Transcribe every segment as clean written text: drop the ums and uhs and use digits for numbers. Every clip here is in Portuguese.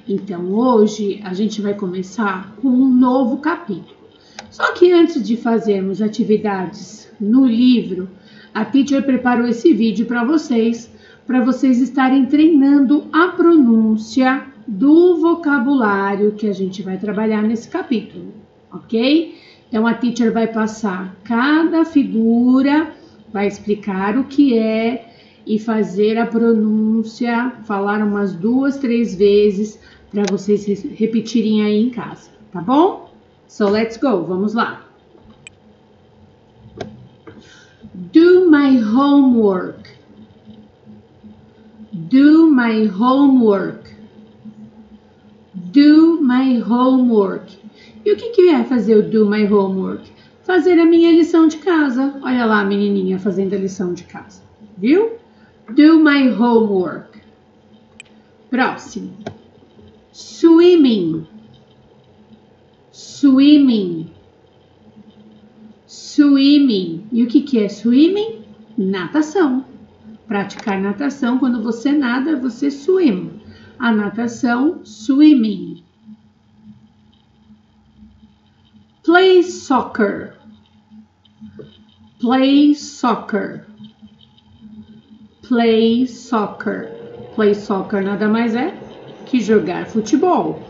Então, hoje a gente vai começar com um novo capítulo. Só que antes de fazermos atividades no livro, a teacher preparou esse vídeo para vocês estarem treinando a pronúncia do vocabulário que a gente vai trabalhar nesse capítulo, ok? Então, a teacher vai passar cada figura, vai explicar o que é e fazer a pronúncia, falar umas 2, 3 vezes para vocês repetirem aí em casa, tá bom? So, let's go, vamos lá. Do my homework. Do my homework. Do my homework. E o que é fazer o do my homework? Fazer a minha lição de casa. Olha lá a menininha fazendo a lição de casa. Viu? Do my homework. Próximo. Swimming. Swimming. Swimming. E o que é swimming? Natação. Praticar natação. Quando você nada, você swim. A natação, swimming. Play soccer. Play soccer. Play soccer. Play soccer nada mais é que jogar futebol.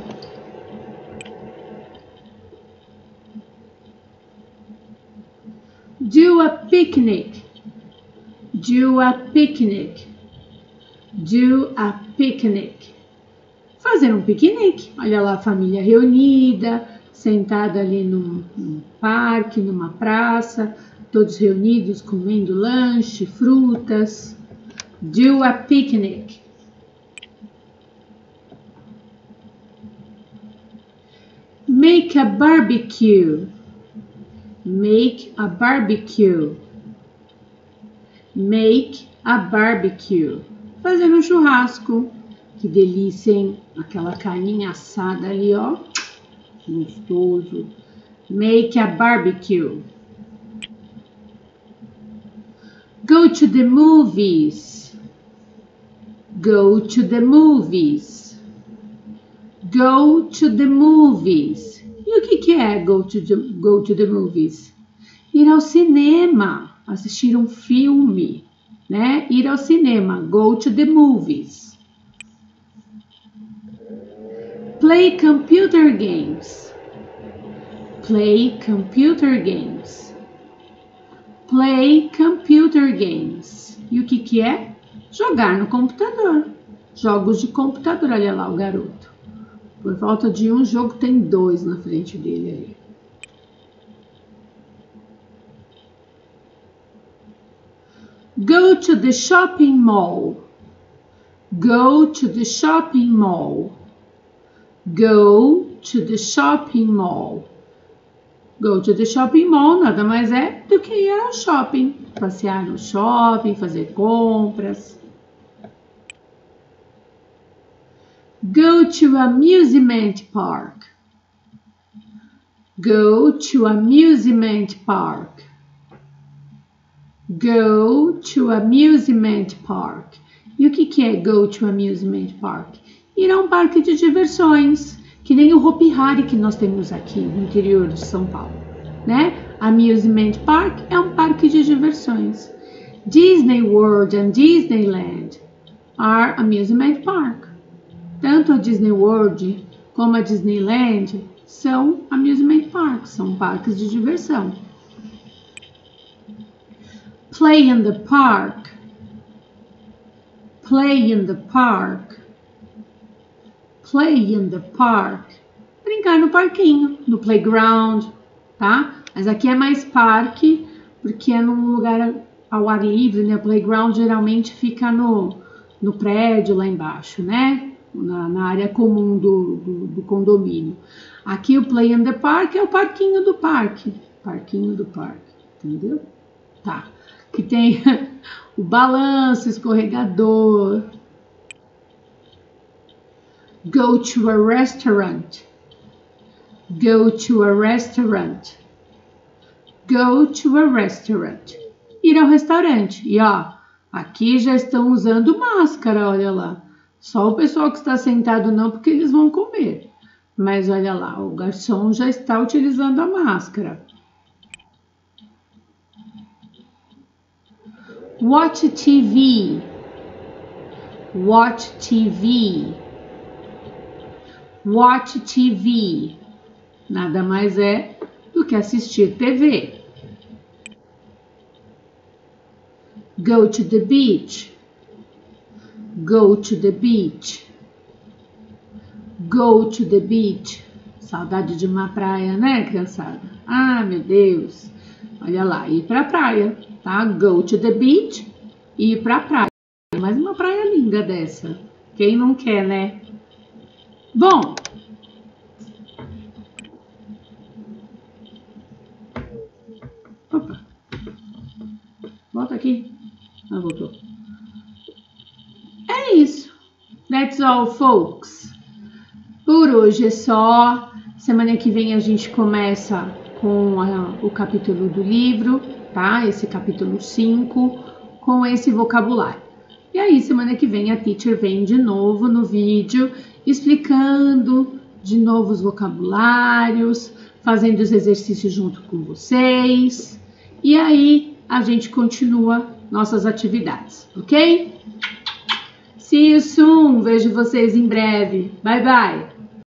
Do a picnic. Do a picnic. Do a picnic. Fazer um piquenique. Olha lá a família reunida, sentada ali num parque, numa praça, todos reunidos comendo lanche, frutas. Do a picnic. Make a barbecue. Make a barbecue. Make a barbecue. Fazer um churrasco. Que delícia, hein? Aquela carninha assada ali, ó. Gostoso. Make a barbecue. Go to the movies. Go to the movies. Go to the movies. E o que é go to the movies? Ir ao cinema, assistir um filme, né? Ir ao cinema, go to the movies. Play computer games. Play computer games. Play computer games. E o que é? Jogar no computador. Jogos de computador, olha lá o garoto. Por falta de um jogo, tem 2 na frente dele ali. Go to the shopping mall. Go to the shopping mall. Go to the shopping mall. Go to the shopping mall nada mais é do que ir ao shopping. Passear no shopping, fazer compras. Go to amusement park. Go to amusement park. Go to amusement park. E o que é go to amusement park? Ir a um parque de diversões, que nem o Hopi Hari que nós temos aqui no interior de São Paulo, né? Amusement Park é um parque de diversões. Disney World and Disneyland are amusement park. Tanto a Disney World como a Disneyland são amusement parks, são parques de diversão. Play in the park. Play in the park. Play in the park. Brincar no parquinho, no playground, tá? Mas aqui é mais parque, porque é num lugar ao ar livre, né? O playground geralmente fica no prédio lá embaixo, né? Na área comum do condomínio. Aqui o play in the park é o parquinho do parque. Parquinho do parque, entendeu? Tá. Que tem o balanço, escorregador. Go to a restaurant. Go to a restaurant. Go to a restaurant. Ir ao restaurante. E ó, aqui já estão usando máscara, olha lá. Só o pessoal que está sentado não, porque eles vão comer. Mas olha lá, o garçom já está utilizando a máscara. Watch TV. Watch TV. Watch TV. Nada mais é do que assistir TV. Go to the beach. Go to the beach. Go to the beach. Saudade de uma praia, né, criançada? Ah, meu Deus. Olha lá, ir pra praia, tá? Go to the beach, ir pra praia. Mas uma praia linda dessa. Quem não quer, né? Bom. Opa. Volta aqui. Ah, voltou. É isso. That's all, folks. Por hoje é só. Semana que vem a gente começa com o capítulo do livro, tá? Esse capítulo 5, com esse vocabulário. E aí, semana que vem, a teacher vem de novo no vídeo, explicando de novo os vocabulários, fazendo os exercícios junto com vocês. E aí, a gente continua nossas atividades, ok? See you soon! Vejo vocês em breve. Bye, bye!